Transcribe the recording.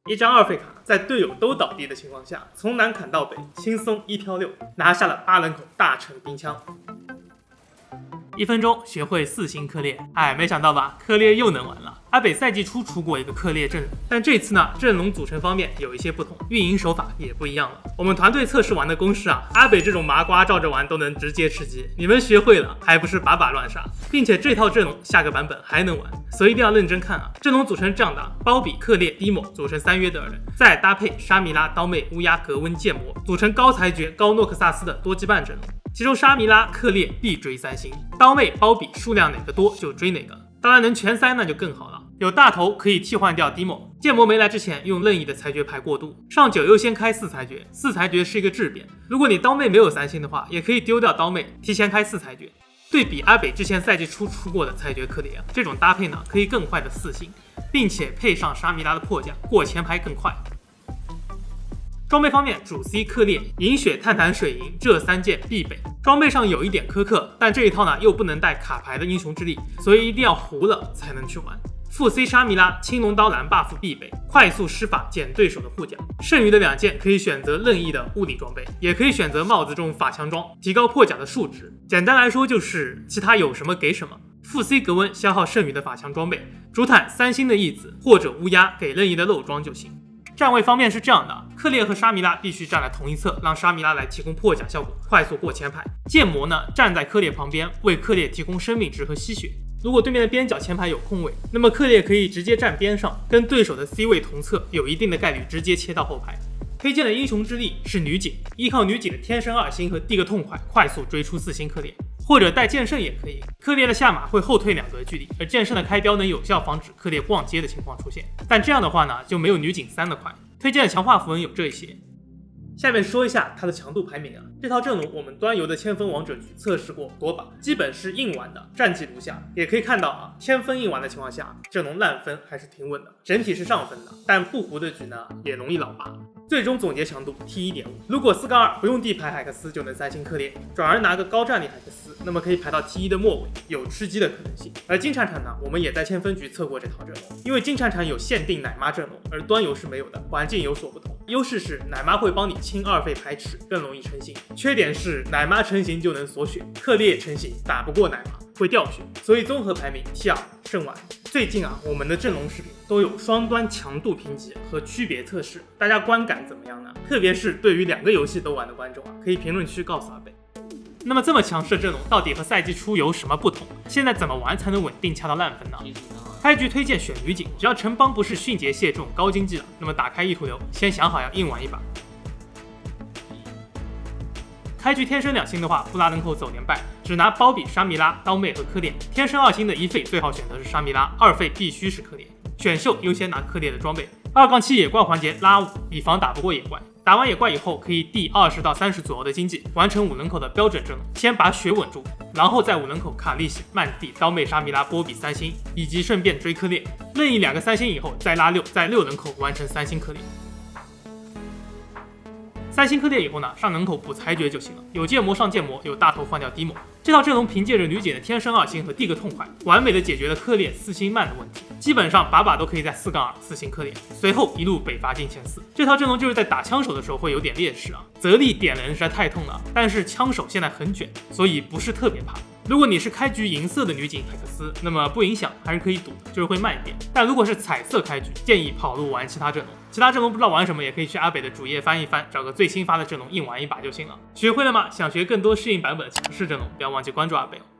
一张2费卡，在队友都倒地的情况下，从南砍到北，轻松1挑6，拿下了8人口大成兵枪。1分钟学会4星克烈，没想到吧，克烈又能玩了。阿北赛季初出过一个克烈阵容，但这次呢，阵容组成方面有一些不同，运营手法也不一样了。我们团队测试完的公式啊，阿北这种麻瓜照着玩都能直接吃鸡，你们学会了还不是把乱杀？并且这套阵容下个版本还能玩，所以一定要认真看啊。阵容组成这样的：包比、克烈、迪莫组成3约德尔人，再搭配沙弥拉、刀妹、乌鸦、格温、剑魔，组成高裁决、高诺克萨斯的多羁绊阵容。其中沙弥拉、克烈必追3星，刀妹、包比数量哪个多就追哪个，当然能全3那就更好了。有大头可以替换掉迪莫，剑魔没来之前用任意的裁决牌过渡，上9优先开4裁决，4裁决是一个质变。如果你刀妹没有3星的话，也可以丢掉刀妹，提前开4裁决。对比阿北之前赛季初出过的裁决克烈，这种搭配呢可以更快的4星，并且配上沙弥拉的破甲，过前排更快。装备方面，主 C 克烈、银血、炭炭、水银这3件必备。装备上有一点苛刻，但这一套呢又不能带卡牌的英雄之力，所以一定要糊了才能去玩。副 C 沙弥拉、青龙刀蓝 buff 必备，快速施法减对手的护甲。剩余的2件可以选择任意的物理装备，也可以选择帽子这种法强装，提高破甲的数值。简单来说就是其他有什么给什么。副 C 格温消耗剩余的法强装备，主坦3星的义子或者乌鸦给任意的漏装就行。站位方面是这样的，克烈和沙弥拉必须站在同一侧，让沙弥拉来提供破甲效果，快速过前排。剑魔呢站在克烈旁边，为克烈提供生命值和吸血。如果对面的边角前排有空位，那么克烈可以直接站边上，跟对手的 C 位同侧，有一定的概率直接切到后排。推荐的英雄之力是女警，依靠女警的天生2星和递个痛快，快速追出4星克烈，或者带剑圣也可以。克烈的下马会后退2格距离，而剑圣的开标能有效防止克烈逛街的情况出现。但这样的话呢，就没有女警3的快。推荐的强化符文有这些。下面说一下它的强度排名啊。这套阵容我们端游的千分王者局测试过多把，基本是硬玩的，战绩如下。也可以看到啊，千分硬玩的情况下，阵容烂分还是挺稳的，整体是上分的。但不糊的局呢，也容易老八。最终总结强度 T1.5， 如果4-2不用地排海克斯就能3星克烈，转而拿个高战力海克斯，那么可以排到 T1 的末尾，有吃鸡的可能性。而金铲铲呢，我们也在千分局测过这套阵容，因为金铲铲有限定奶妈阵容，而端游是没有的，环境有所不同。优势是奶妈会帮你清2费排斥，更容易成型；缺点是奶妈成型就能锁血，克烈成型打不过奶妈，会掉血。所以综合排名 T2 胜完。最近啊，我们的阵容视频都有双端强度评级和区别测试，大家观感怎么样呢？特别是对于2个游戏都玩的观众啊，可以评论区告诉阿北。那么这么强势的阵容到底和赛季初有什么不同？现在怎么玩才能稳定掐到烂分呢？开局推荐选女警，只要城邦不是迅捷蟹这种高经济了，那么打开意图流，先想好要硬玩一把。开局天生2星的话，不拉人口走连败，只拿包比、沙弥拉、刀妹和克烈。天生2星的1费最好选择是沙弥拉，2费必须是克烈。选秀优先拿克烈的装备。2-7野怪环节拉5，以防打不过野怪。打完野怪以后，可以递20到30左右的经济，完成5人口的标准阵容。先把血稳住，然后在5人口卡利喜、曼蒂、刀妹、沙弥拉、波比3星，以及顺便追克烈。任意2个3星以后再拉6，在6人口完成3星克烈。3星克烈以后呢，上人口补裁决就行了。有剑魔上剑魔，有大头换掉迪莫。这套阵容凭借着女警的天生2星和递个痛快，完美的解决了克烈4星慢的问题。基本上把都可以在4-2 4星克烈，随后一路北伐进前4。这套阵容就是在打枪手的时候会有点劣势啊，泽力点人实在太痛了。但是枪手现在很卷，所以不是特别怕。如果你是开局银色的女警海克斯，那么不影响，还是可以赌的，就是会慢一点。但如果是彩色开局，建议跑路玩其他阵容。其他阵容不知道玩什么，也可以去阿北的主页翻一翻，找个最新发的阵容硬玩一把就行了。学会了吗？想学更多适应版本的强势阵容，不要忘记关注阿北哦。